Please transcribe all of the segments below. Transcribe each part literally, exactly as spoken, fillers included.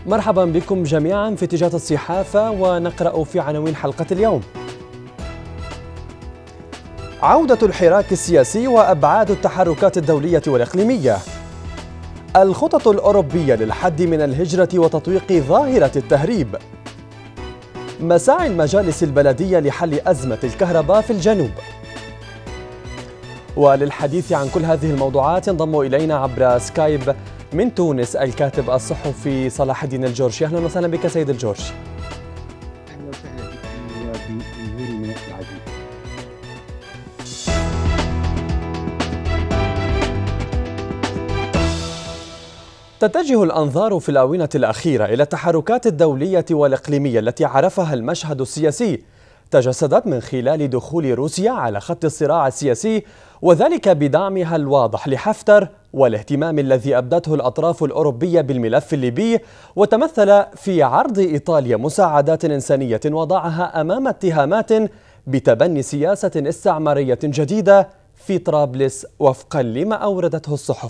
مرحبا بكم جميعا في اتجاه الصحافة، ونقرأ في عناوين حلقة اليوم. عودة الحراك السياسي وأبعاد التحركات الدولية والإقليمية. الخطط الأوروبية للحد من الهجرة وتطويق ظاهرة التهريب. مساعي المجالس البلدية لحل أزمة الكهرباء في الجنوب. وللحديث عن كل هذه الموضوعات ينضم إلينا عبر سكايب من تونس الكاتب الصحفي صلاح الدين الجورشي. أهلا وسهلا بك سيد الجورشي. أهلا وسهلا بكم وبجمهورنا العزيز. تتجه الأنظار في الآونة الأخيرة إلى التحركات الدولية والإقليمية التي عرفها المشهد السياسي، تجسدت من خلال دخول روسيا على خط الصراع السياسي، وذلك بدعمها الواضح لحفتر والاهتمام الذي أبدته الأطراف الأوروبية بالملف الليبي، وتمثل في عرض إيطاليا مساعدات إنسانية وضعها أمام اتهامات بتبني سياسة استعمارية جديدة في طرابلس وفقا لما أوردته الصحف.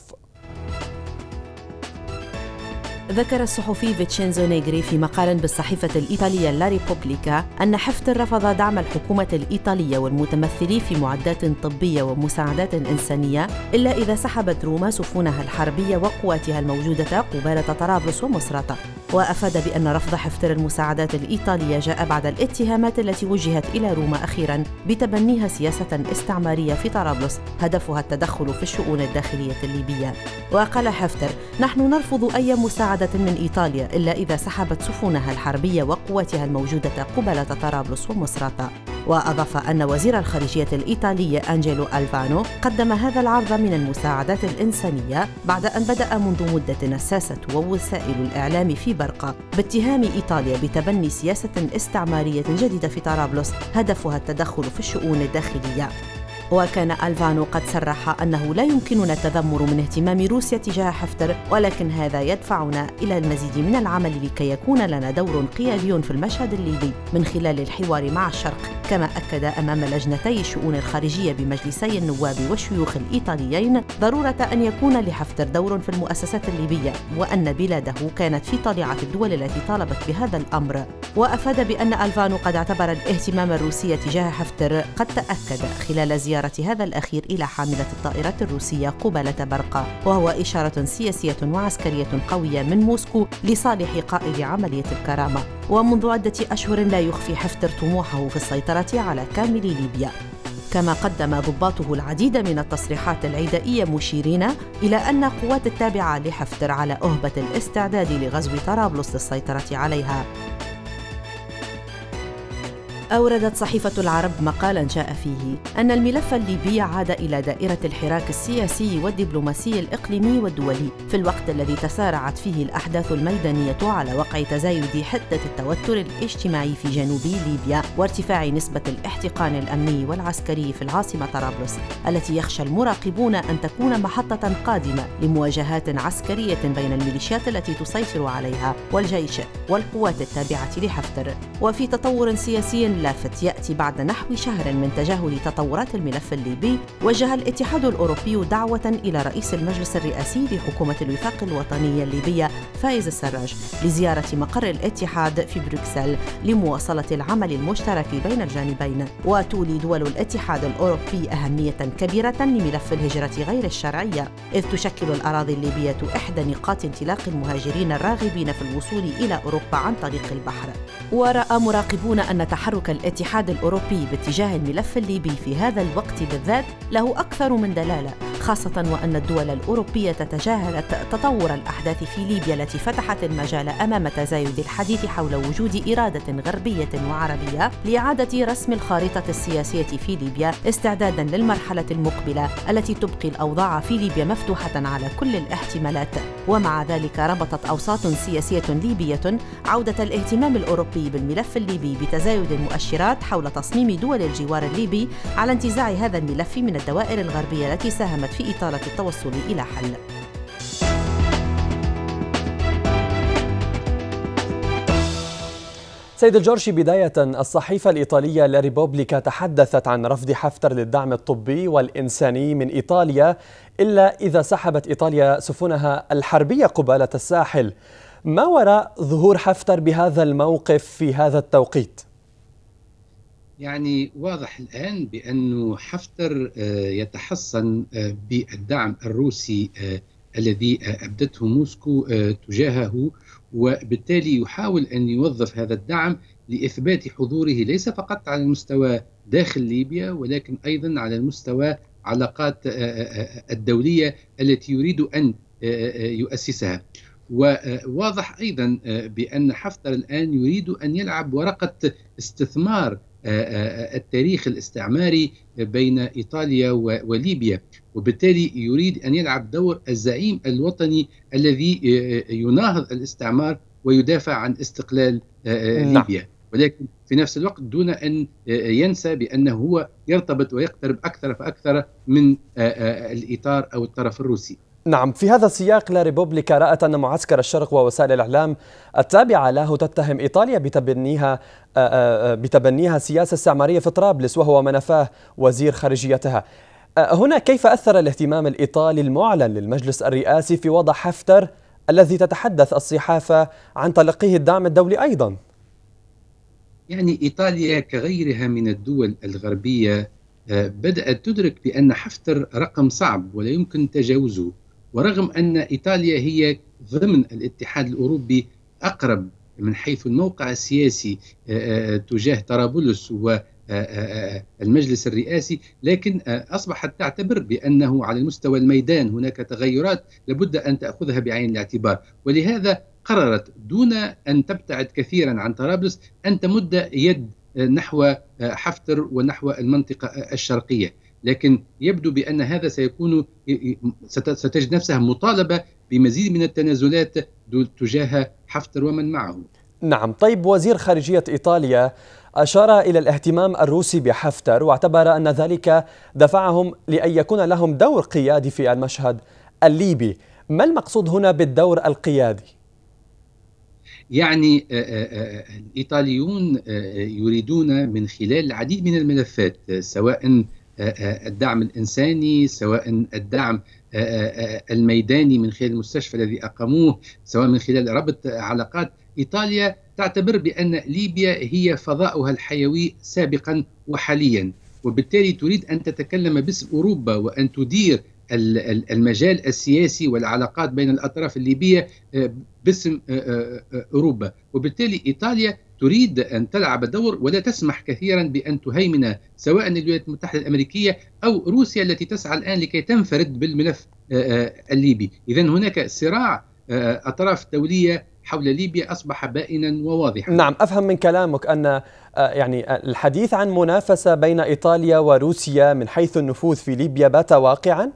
ذكر الصحفي فيتشينزو نيغري في مقال بالصحيفة الإيطالية لا ريبوبليكا أن حفتر رفض دعم الحكومة الإيطالية والمتمثلين في معدات طبية ومساعدات إنسانية إلا إذا سحبت روما سفنها الحربية وقواتها الموجودة قبالة طرابلس ومصراتة. وأفاد بأن رفض حفتر المساعدات الإيطالية جاء بعد الاتهامات التي وجهت إلى روما أخيراً بتبنيها سياسة استعمارية في طرابلس هدفها التدخل في الشؤون الداخلية الليبية. وقال حفتر: نحن نرفض أي مساعدة من إيطاليا إلا إذا سحبت سفنها الحربية وقواتها الموجودة قبالة طرابلس ومصراتة. وأضاف أن وزير الخارجية الإيطالي أنجيلو ألفانو قدم هذا العرض من المساعدات الإنسانية بعد أن بدأ منذ مدة الساسة ووسائل الإعلام في برقة باتهام إيطاليا بتبني سياسة استعمارية جديدة في طرابلس هدفها التدخل في الشؤون الداخلية. وكان ألفانو قد صرح أنه لا يمكننا التذمر من اهتمام روسيا تجاه حفتر، ولكن هذا يدفعنا إلى المزيد من العمل لكي يكون لنا دور قيادي في المشهد الليبي من خلال الحوار مع الشرق. كما أكد أمام لجنتي الشؤون الخارجية بمجلسي النواب والشيوخ الإيطاليين ضرورة أن يكون لحفتر دور في المؤسسات الليبية، وأن بلاده كانت في طليعة الدول التي طالبت بهذا الأمر. وأفاد بأن ألفانو قد اعتبر الاهتمام الروسي تجاه حفتر قد تأكد خلال زيارة هذا الأخير إلى حاملة الطائرات الروسية قبالة برقة، وهو إشارة سياسية وعسكرية قوية من موسكو لصالح قائد عملية الكرامة. ومنذ عدة أشهر لا يخفي حفتر طموحه في السيطرة على كامل ليبيا. كما قدم ضباطه العديد من التصريحات العدائية مشيرين إلى أن قوات التابعة لحفتر على أهبة الاستعداد لغزو طرابلس للسيطرة عليها. أوردت صحيفة العرب مقالاً جاء فيه أن الملف الليبي عاد إلى دائرة الحراك السياسي والدبلوماسي الإقليمي والدولي في الوقت الذي تسارعت فيه الأحداث الميدانية على وقع تزايد حدة التوتر الاجتماعي في جنوب ليبيا وارتفاع نسبة الاحتقان الأمني والعسكري في العاصمة طرابلس، التي يخشى المراقبون أن تكون محطة قادمة لمواجهات عسكرية بين الميليشيات التي تسيطر عليها والجيش والقوات التابعة لحفتر. وفي تطور سياسي لافت يأتي بعد نحو شهر من تجاهل تطورات الملف الليبي، وجه الاتحاد الأوروبي دعوة إلى رئيس المجلس الرئاسي لحكومة الوفاق الوطنية الليبية فايز السراج لزيارة مقر الاتحاد في بروكسل لمواصلة العمل المشترك بين الجانبين. وتولي دول الاتحاد الأوروبي أهمية كبيرة لملف الهجرة غير الشرعية، إذ تشكل الأراضي الليبية إحدى نقاط انطلاق المهاجرين الراغبين في الوصول إلى أوروبا عن طريق البحر. ورأى مراقبون أن تحرك الاتحاد الأوروبي باتجاه الملف الليبي في هذا الوقت بالذات له أكثر من دلالة، خاصة وأن الدول الأوروبية تجاهلت تطور الأحداث في ليبيا التي فتحت المجال أمام تزايد الحديث حول وجود إرادة غربية وعربية لإعادة رسم الخارطة السياسية في ليبيا استعدادا للمرحلة المقبلة التي تبقي الأوضاع في ليبيا مفتوحة على كل الاحتمالات. ومع ذلك ربطت أوساط سياسية ليبية عودة الاهتمام الأوروبي بالملف الليبي بتزايد المؤشرات حول تصميم دول الجوار الليبي على انتزاع هذا الملف من الدوائر الغربية التي ساهمت في إطالة التوصل إلى حل. سيد الجورشي، بداية الصحيفة الإيطالية لا ريبوبليكا تحدثت عن رفض حفتر للدعم الطبي والإنساني من إيطاليا إلا إذا سحبت إيطاليا سفنها الحربية قبالة الساحل. ما وراء ظهور حفتر بهذا الموقف في هذا التوقيت؟ يعني واضح الآن بأن حفتر يتحصن بالدعم الروسي الذي أبدته موسكو تجاهه، وبالتالي يحاول أن يوظف هذا الدعم لإثبات حضوره ليس فقط على المستوى داخل ليبيا، ولكن أيضا على المستوى علاقات الدولية التي يريد أن يؤسسها. وواضح أيضا بأن حفتر الآن يريد أن يلعب ورقة استثمار التاريخ الاستعماري بين إيطاليا وليبيا، وبالتالي يريد أن يلعب دور الزعيم الوطني الذي يناهض الاستعمار ويدافع عن استقلال ليبيا، ولكن في نفس الوقت دون أن ينسى بأنه هو يرتبط ويقترب أكثر فأكثر من الإطار أو الطرف الروسي. نعم، في هذا السياق لا ريبوبليكا رأت أن معسكر الشرق ووسائل الإعلام التابعة له تتهم إيطاليا بتبنيها بتبنيها سياسة استعمارية في طرابلس، وهو منفاه وزير خارجيتها. هنا كيف أثر الاهتمام الإيطالي المعلن للمجلس الرئاسي في وضع حفتر الذي تتحدث الصحافة عن تلقيه الدعم الدولي أيضا؟ يعني إيطاليا كغيرها من الدول الغربية بدأت تدرك بأن حفتر رقم صعب ولا يمكن تجاوزه، ورغم أن إيطاليا هي ضمن الاتحاد الأوروبي أقرب من حيث الموقع السياسي تجاه طرابلس والمجلس الرئاسي، لكن أصبحت تعتبر بأنه على المستوى الميدان هناك تغيرات لابد أن تأخذها بعين الاعتبار، ولهذا قررت دون أن تبتعد كثيرا عن طرابلس أن تمد يد نحو حفتر ونحو المنطقة الشرقية. لكن يبدو بأن هذا سيكون ستجد نفسها مطالبة بمزيد من التنازلات تجاه حفتر ومن معه. نعم، طيب وزير خارجية إيطاليا أشار إلى الاهتمام الروسي بحفتر واعتبر أن ذلك دفعهم لأن يكون لهم دور قيادي في المشهد الليبي. ما المقصود هنا بالدور القيادي؟ يعني الإيطاليون يريدون من خلال العديد من الملفات، سواء الدعم الإنساني، سواء الدعم الميداني من خلال المستشفى الذي أقاموه، سواء من خلال ربط علاقات. إيطاليا تعتبر بأن ليبيا هي فضاؤها الحيوي سابقا وحاليا، وبالتالي تريد أن تتكلم باسم أوروبا وأن تدير المجال السياسي والعلاقات بين الأطراف الليبية باسم أوروبا، وبالتالي إيطاليا تريد أن تلعب دور ولا تسمح كثيرا بأن تهيمن سواء الولايات المتحدة الأمريكية أو روسيا التي تسعى الآن لكي تنفرد بالملف الليبي. إذن هناك صراع أطراف دولية حول ليبيا أصبح بائنا وواضحا. نعم، أفهم من كلامك أن يعني الحديث عن منافسة بين إيطاليا وروسيا من حيث النفوذ في ليبيا بات واقعا؟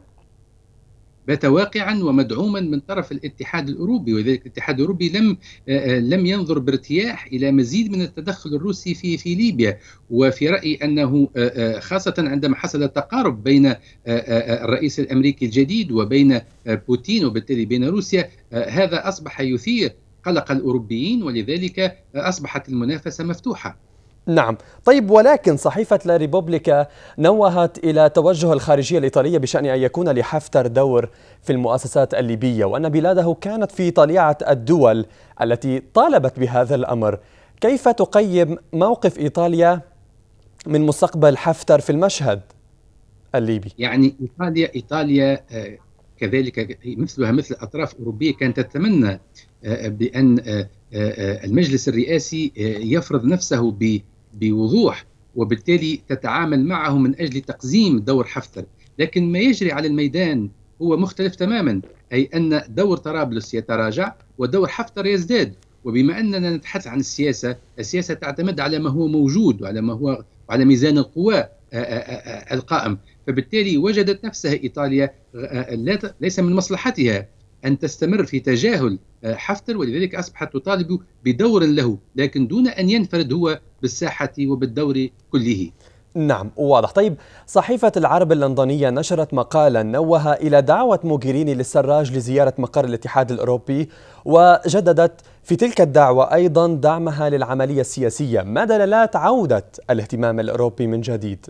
بات واقعا ومدعوما من طرف الاتحاد الأوروبي، وذلك الاتحاد الأوروبي لم لم ينظر بارتياح إلى مزيد من التدخل الروسي في في ليبيا، وفي رأيي أنه خاصة عندما حصل تقارب بين الرئيس الأمريكي الجديد وبين بوتين وبالتالي بين روسيا، هذا أصبح يثير قلق الأوروبيين، ولذلك أصبحت المنافسة مفتوحة. نعم، طيب ولكن صحيفة لا ريبوبليكا نوهت إلى توجه الخارجية الإيطالية بشأن أن يكون لحفتر دور في المؤسسات الليبية، وأن بلاده كانت في طليعة الدول التي طالبت بهذا الأمر. كيف تقيم موقف إيطاليا من مستقبل حفتر في المشهد الليبي؟ يعني إيطاليا إيطاليا كذلك مثلها مثل أطراف أوروبية كانت تتمنى بأن المجلس الرئاسي يفرض نفسه بوضوح، وبالتالي تتعامل معه من أجل تقزيم دور حفتر، لكن ما يجري على الميدان هو مختلف تماما، أي أن دور طرابلس يتراجع ودور حفتر يزداد. وبما أننا نتحدث عن السياسة، السياسة تعتمد على ما هو موجود وعلى ما هو على ميزان القوى القائم، فبالتالي وجدت نفسها إيطاليا ليس من مصلحتها أن تستمر في تجاهل حفتر، ولذلك أصبحت تطالب بدور له، لكن دون أن ينفرد هو بالساحة وبالدور كله. نعم، واضح. طيب صحيفة العرب اللندنية نشرت مقالا نوه إلى دعوة موغيريني للسراج لزيارة مقر الاتحاد الأوروبي، وجددت في تلك الدعوة أيضا دعمها للعملية السياسية. ما دلالات عودة الاهتمام الأوروبي من جديد؟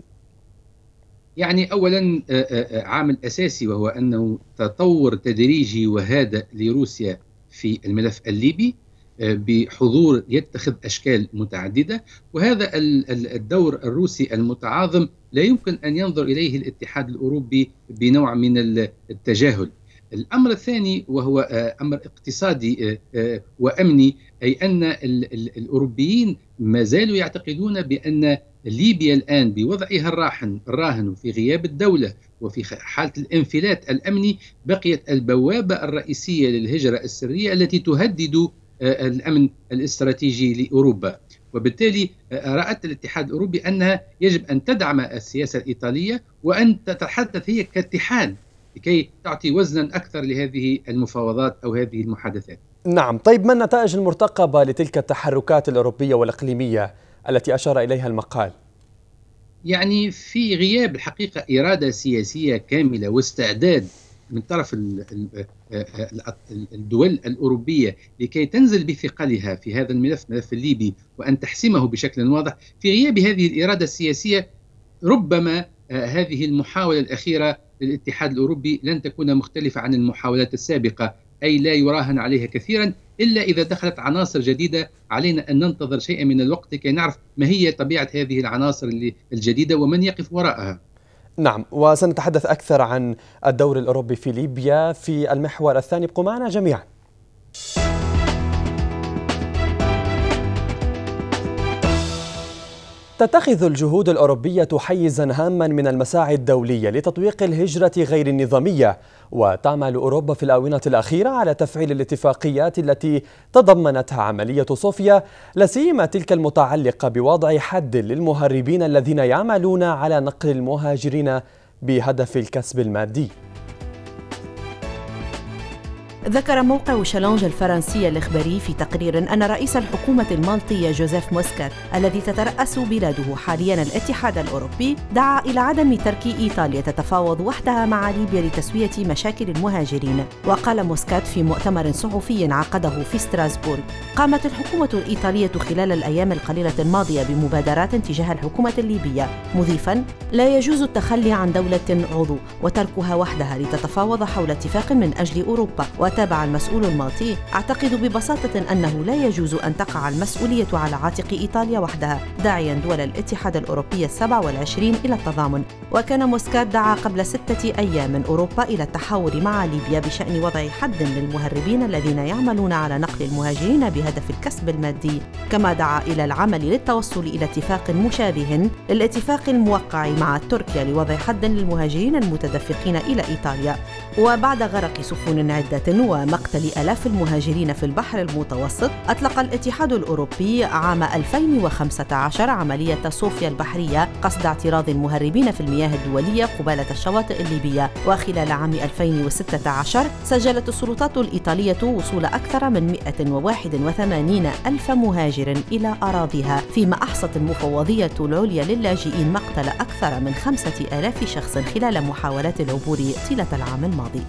يعني أولا عامل أساسي وهو أنه تطور تدريجي وهادئ لروسيا في الملف الليبي بحضور يتخذ أشكال متعددة، وهذا الدور الروسي المتعاظم لا يمكن أن ينظر إليه الاتحاد الأوروبي بنوع من التجاهل. الأمر الثاني وهو أمر اقتصادي وأمني، أي أن الأوروبيين ما زالوا يعتقدون بأن ليبيا الآن بوضعها الراهن الراهن وفي غياب الدولة وفي حالة الانفلات الأمني بقيت البوابة الرئيسية للهجرة السرية التي تهدد الأمن الاستراتيجي لأوروبا. وبالتالي رأت الاتحاد الأوروبي أنها يجب أن تدعم السياسة الإيطالية وأن تتحدث هي كاتحاد لكي تعطي وزنا أكثر لهذه المفاوضات أو هذه المحادثات. نعم، طيب ما النتائج المرتقبة لتلك التحركات الأوروبية والإقليمية التي أشار إليها المقال؟ يعني في غياب الحقيقة إرادة سياسية كاملة واستعداد من طرف الدول الأوروبية لكي تنزل بثقلها في هذا الملف، الملف الليبي، وأن تحسمه بشكل واضح، في غياب هذه الإرادة السياسية ربما هذه المحاولة الأخيرة للاتحاد الأوروبي لن تكون مختلفة عن المحاولات السابقة، أي لا يراهن عليها كثيرا إلا إذا دخلت عناصر جديدة. علينا أن ننتظر شيئا من الوقت كي نعرف ما هي طبيعة هذه العناصر الجديدة ومن يقف وراءها. نعم، وسنتحدث أكثر عن الدور الأوروبي في ليبيا في المحور الثاني. ابقوا معنا جميعا. تتخذ الجهود الأوروبية حيزا هاما من المساعي الدولية لتطويق الهجرة غير النظامية، وتعمل أوروبا في الآونة الأخيرة على تفعيل الاتفاقيات التي تضمنتها عملية صوفيا، لا سيما تلك المتعلقة بوضع حد للمهربين الذين يعملون على نقل المهاجرين بهدف الكسب المادي. ذكر موقع شالونج الفرنسي الإخباري في تقرير أن رئيس الحكومة المالطية جوزيف موسكات الذي تترأس بلاده حالياً الاتحاد الأوروبي دعا إلى عدم ترك إيطاليا تتفاوض وحدها مع ليبيا لتسوية مشاكل المهاجرين. وقال موسكات في مؤتمر صحفي عقده في ستراسبورغ: قامت الحكومة الإيطالية خلال الأيام القليلة الماضية بمبادرات تجاه الحكومة الليبية، مضيفاً: لا يجوز التخلي عن دولة عضو وتركها وحدها لتتفاوض حول اتفاق من أجل أوروبا. وتابع المسؤول المالطي: أعتقد ببساطة أنه لا يجوز أن تقع المسؤولية على عاتق إيطاليا وحدها، داعياً دول الاتحاد الأوروبي السبع والعشرين إلى التضامن. وكان موسكات دعا قبل ستة أيام من أوروبا إلى التحاور مع ليبيا بشأن وضع حد للمهربين الذين يعملون على نقل المهاجرين بهدف الكسب المادي، كما دعا إلى العمل للتوصل إلى اتفاق مشابه للاتفاق الموقع مع تركيا لوضع حد للمهاجرين المتدفقين إلى إيطاليا. وبعد غرق سفن عدة ومقتل آلاف المهاجرين في البحر المتوسط، أطلق الاتحاد الأوروبي عام ألفين وخمسة عشر عملية صوفيا البحرية قصد اعتراض المهربين في المياه الدولية قبالة الشواطئ الليبية. وخلال عام ألفين وستة عشر سجلت السلطات الإيطالية وصول أكثر من مئة وواحد وثمانين ألف مهاجر إلى أراضيها، فيما أحصت المفوضية العليا للاجئين مقتل أكثر من خمسة آلاف شخص خلال محاولات العبور طيلة العام الماضي.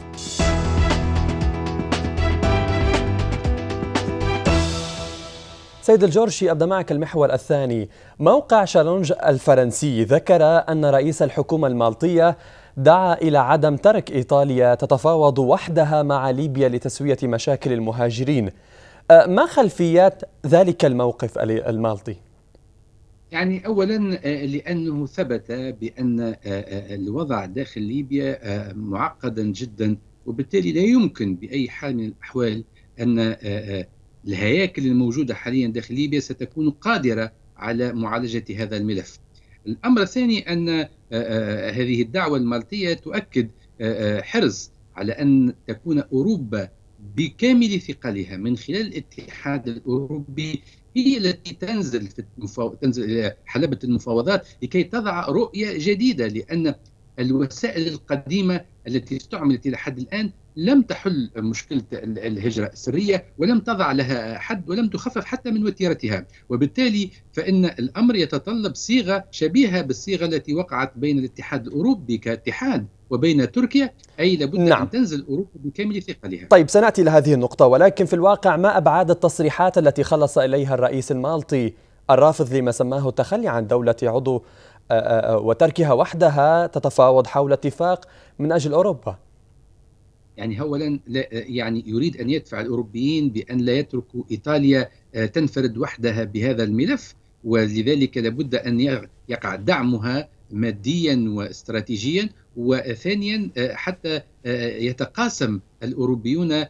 سيد الجورشي، أبدأ معك المحور الثاني. موقع شالونج الفرنسي ذكر أن رئيس الحكومة المالطية دعا إلى عدم ترك إيطاليا تتفاوض وحدها مع ليبيا لتسوية مشاكل المهاجرين. ما خلفيات ذلك الموقف المالطي؟ يعني أولا لأنه ثبت بأن الوضع داخل ليبيا معقدا جدا، وبالتالي لا يمكن بأي حال من الأحوال أن الهياكل الموجودة حاليا داخل ليبيا ستكون قادرة على معالجة هذا الملف. الأمر الثاني أن هذه الدعوة المالطية تؤكد حرص على أن تكون أوروبا بكامل ثقلها من خلال الاتحاد الأوروبي هي التي تنزل في المفاو... تنزل إلى حلبة المفاوضات لكي تضع رؤية جديدة، لأن الوسائل القديمة التي استعملت إلى حد الآن لم تحل مشكلة الهجرة السرية ولم تضع لها حد ولم تخفف حتى من وتيرتها، وبالتالي فإن الأمر يتطلب صيغة شبيهة بالصيغة التي وقعت بين الاتحاد الأوروبي كاتحاد وبين تركيا، أي لابد نعم. أن تنزل أوروبا بكامل ثقلها. طيب، سنأتي إلى هذه النقطة، ولكن في الواقع ما أبعاد التصريحات التي خلص إليها الرئيس المالطي الرافض لما سماه التخلي عن دولة عضو وتركها وحدها تتفاوض حول اتفاق من أجل أوروبا؟ يعني أولا يعني يريد أن يدفع الأوروبيين بأن لا يتركوا إيطاليا تنفرد وحدها بهذا الملف، ولذلك لابد أن يقع دعمها ماديا واستراتيجيا. وثانيا حتى يتقاسم الأوروبيون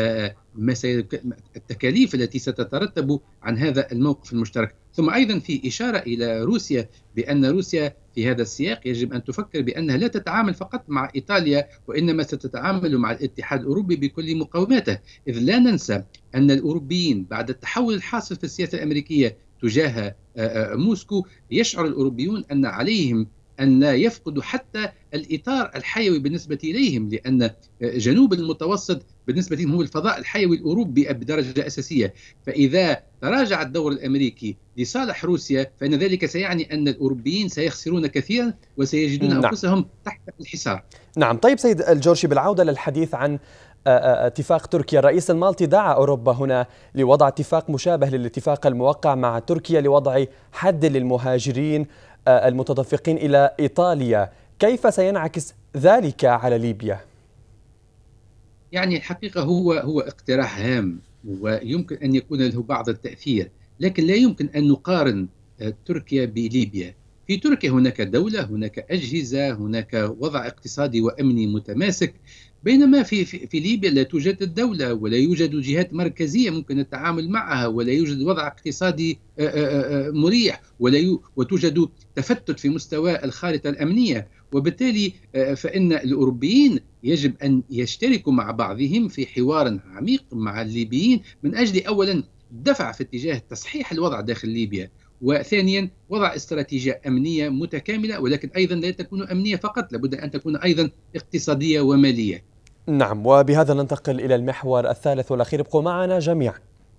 التكاليف التي ستترتب عن هذا الموقف المشترك. ثم أيضا في إشارة إلى روسيا بأن روسيا في هذا السياق يجب أن تفكر بأنها لا تتعامل فقط مع إيطاليا، وإنما ستتعامل مع الاتحاد الأوروبي بكل مقوماته، إذ لا ننسى أن الأوروبيين بعد التحول الحاصل في السياسة الأمريكية تجاه موسكو يشعر الأوروبيون أن عليهم أن لا يفقدوا حتى الإطار الحيوي بالنسبة إليهم، لأن جنوب المتوسط بالنسبة لهم هو الفضاء الحيوي الأوروبي بدرجة أساسية. فإذا تراجع الدور الأمريكي لصالح روسيا فإن ذلك سيعني أن الأوروبيين سيخسرون كثيرا وسيجدون نعم. أنفسهم تحت الحصار. نعم. طيب سيد الجورشي، بالعودة للحديث عن اتفاق تركيا، الرئيس المالطي دعا أوروبا هنا لوضع اتفاق مشابه للاتفاق الموقع مع تركيا لوضع حد للمهاجرين المتدفقين إلى إيطاليا. كيف سينعكس ذلك على ليبيا؟ يعني الحقيقة هو هو اقتراح هام ويمكن أن يكون له بعض التأثير، لكن لا يمكن أن نقارن تركيا بليبيا. في تركيا هناك دولة، هناك أجهزة، هناك وضع اقتصادي وأمني متماسك، بينما في, في, في ليبيا لا توجد الدولة ولا يوجد جهات مركزية ممكن التعامل معها، ولا يوجد وضع اقتصادي مريح، ولا وتوجد تفتت في مستوى الخارطة الأمنية. وبالتالي فإن الأوروبيين يجب أن يشتركوا مع بعضهم في حوار عميق مع الليبيين من أجل أولا دفع في اتجاه تصحيح الوضع داخل ليبيا، وثانيا وضع استراتيجية أمنية متكاملة، ولكن أيضا لا تكون أمنية فقط، لابد أن تكون أيضا اقتصادية ومالية. نعم. وبهذا ننتقل إلى المحور الثالث والأخير، ابقوا معنا جميعا.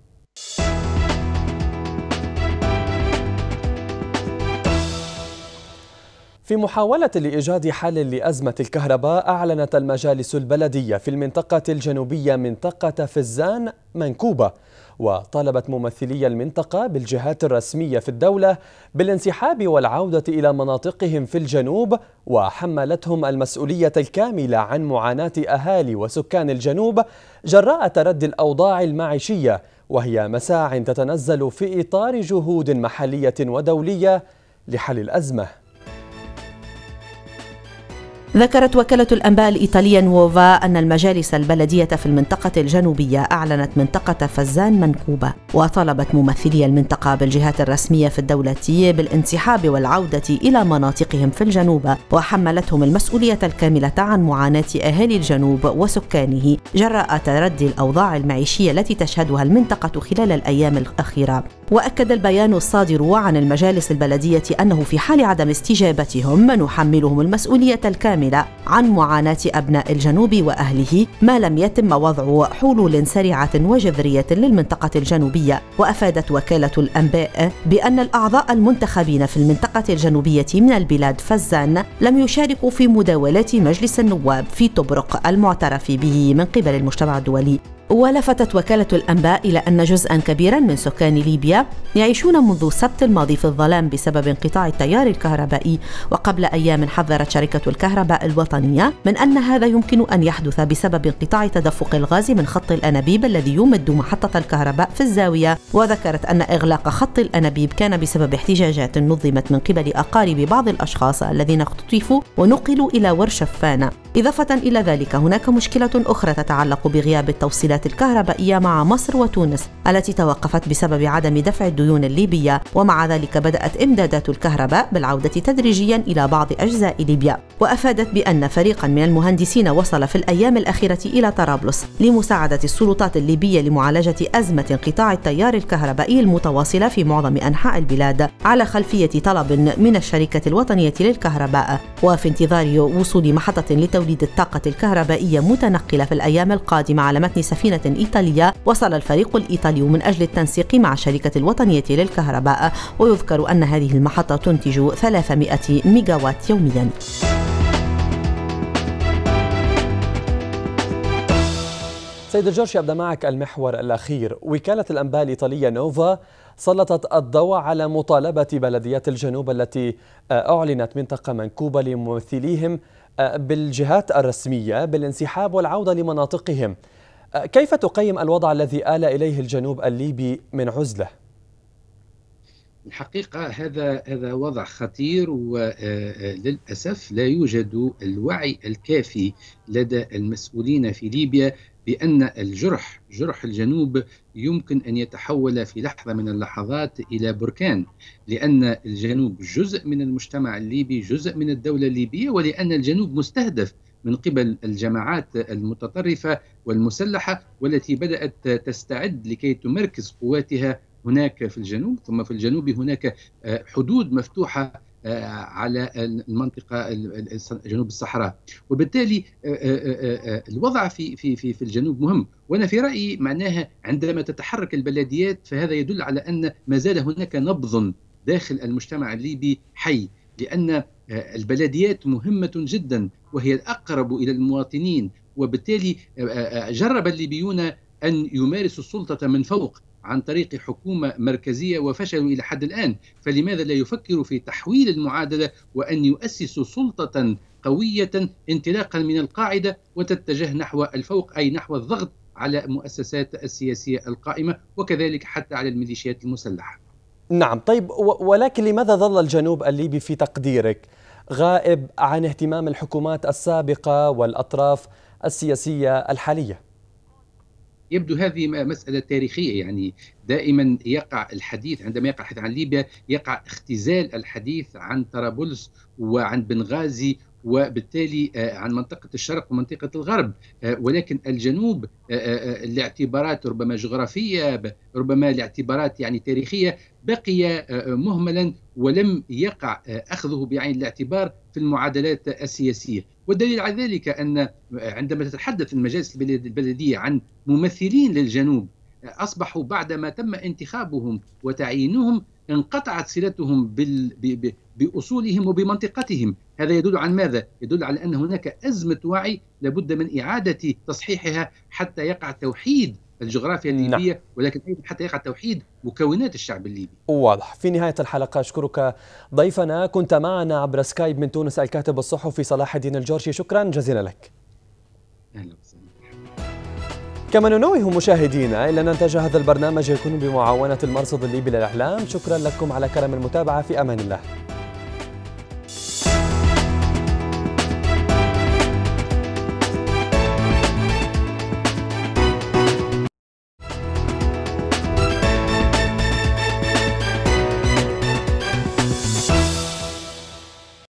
في محاولة لإيجاد حل لأزمة الكهرباء، أعلنت المجالس البلدية في المنطقة الجنوبية منطقة فزان منكوبة، وطالبت ممثلي المنطقة بالجهات الرسمية في الدولة بالانسحاب والعودة إلى مناطقهم في الجنوب، وحملتهم المسؤولية الكاملة عن معاناة أهالي وسكان الجنوب جراء تردي الأوضاع المعيشية، وهي مساع تتنزل في إطار جهود محلية ودولية لحل الأزمة. ذكرت وكالة الأنباء الإيطالية نوفا أن المجالس البلدية في المنطقة الجنوبية أعلنت منطقة فزان منكوبة، وطلبت ممثلي المنطقة بالجهات الرسمية في الدولة بالانسحاب والعودة إلى مناطقهم في الجنوب، وحملتهم المسؤولية الكاملة عن معاناة أهالي الجنوب وسكانه جراء تردي الأوضاع المعيشية التي تشهدها المنطقة خلال الأيام الأخيرة. وأكد البيان الصادر عن المجالس البلدية أنه في حال عدم استجابتهم نحملهم المسؤولية الكاملة عن معاناة أبناء الجنوب وأهله ما لم يتم وضع حلول سريعة وجذرية للمنطقة الجنوبية. وأفادت وكالة الأنباء بأن الأعضاء المنتخبين في المنطقة الجنوبية من البلاد فزان لم يشاركوا في مداولات مجلس النواب في طبرق المعترف به من قبل المجتمع الدولي. ولفتت وكالة الأنباء إلى أن جزءاً كبيراً من سكان ليبيا يعيشون منذ السبت الماضي في الظلام بسبب انقطاع التيار الكهربائي، وقبل أيام حذرت شركة الكهرباء الوطنية من أن هذا يمكن أن يحدث بسبب انقطاع تدفق الغاز من خط الأنابيب الذي يمد محطة الكهرباء في الزاوية. وذكرت أن إغلاق خط الأنابيب كان بسبب احتجاجات نظمت من قبل أقارب بعض الأشخاص الذين اختطفوا ونقلوا إلى ورشفان. إضافة إلى ذلك هناك مشكلة أخرى تتعلق بغياب التوصيلات الكهربائية مع مصر وتونس التي توقفت بسبب عدم دفع الديون الليبية، ومع ذلك بدأت إمدادات الكهرباء بالعودة تدريجيا إلى بعض أجزاء ليبيا. وأفادت بأن فريقا من المهندسين وصل في الأيام الأخيرة إلى طرابلس لمساعدة السلطات الليبية لمعالجة أزمة انقطاع التيار الكهربائي المتواصلة في معظم أنحاء البلاد على خلفية طلب من الشركة الوطنية للكهرباء، وفي انتظار وصول محطة لتوليد الطاقة الكهربائية متنقلة في الأيام القادمة على متن سفينة إيطالية. وصل الفريق الإيطالي من أجل التنسيق مع الشركة الوطنية للكهرباء، ويذكر أن هذه المحطة تنتج ثلاثمائة ميجاوات يومياً. سيد الجورشي، أبدأ معك المحور الأخير. وكالة الأنباء الإيطالية نوفا سلطت الضوء على مطالبة بلديات الجنوب التي أعلنت منطقة منكوبة لممثليهم بالجهات الرسمية بالانسحاب والعودة لمناطقهم. كيف تقيم الوضع الذي آل إليه الجنوب الليبي من عزلة؟ الحقيقة هذا هذا وضع خطير، وللأسف لا يوجد الوعي الكافي لدى المسؤولين في ليبيا بأن الجرح جرح الجنوب يمكن أن يتحول في لحظة من اللحظات إلى بركان، لأن الجنوب جزء من المجتمع الليبي، جزء من الدولة الليبية، ولأن الجنوب مستهدف من قبل الجماعات المتطرفة والمسلحة والتي بدأت تستعد لكي تمركز قواتها هناك في الجنوب. ثم في الجنوب هناك حدود مفتوحة على المنطقة جنوب الصحراء، وبالتالي الوضع في في في في الجنوب مهم. وانا في رايي معناها عندما تتحرك البلديات فهذا يدل على ان ما زال هناك نبض داخل المجتمع الليبي حي، لان البلديات مهمة جدا وهي الأقرب إلى المواطنين، وبالتالي جرب الليبيون أن يمارسوا السلطة من فوق عن طريق حكومة مركزية وفشلوا إلى حد الآن، فلماذا لا يفكروا في تحويل المعادلة وأن يؤسسوا سلطة قوية انطلاقا من القاعدة وتتجه نحو الفوق، أي نحو الضغط على المؤسسات السياسية القائمة وكذلك حتى على الميليشيات المسلحة. نعم، طيب ولكن لماذا ظل الجنوب الليبي في تقديرك غائب عن اهتمام الحكومات السابقة والأطراف السياسية الحالية؟ يبدو هذه مسألة تاريخية، يعني دائما يقع الحديث عندما يقع الحديث عن ليبيا يقع اختزال الحديث عن طرابلس وعن بنغازي وبالتالي عن منطقة الشرق ومنطقة الغرب، ولكن الجنوب لاعتبارات ربما جغرافية، ربما لاعتبارات يعني تاريخية، بقي مهملا ولم يقع أخذه بعين الاعتبار في المعادلات السياسية. والدليل على ذلك أن عندما تتحدث المجالس البلدية عن ممثلين للجنوب أصبحوا بعدما تم انتخابهم وتعيينهم انقطعت صلتهم بأصولهم وبمنطقتهم. هذا يدل عن ماذا؟ يدل على أن هناك أزمة وعي لابد من إعادة تصحيحها حتى يقع توحيد الجغرافيا الليبية، نعم. ولكن أيضا حتى يقع توحيد مكونات الشعب الليبي. واضح. في نهاية الحلقة أشكرك ضيفنا، كنت معنا عبر سكايب من تونس الكاتب الصحفي صلاح الدين الجورشي، شكرا جزيلا لك. أهلا وسهلا. كما ننوه مشاهدينا إلى أن إنتاج هذا البرنامج يكون بمعاونة المرصد الليبي للإعلام. شكرا لكم على كرم المتابعة، في أمان الله.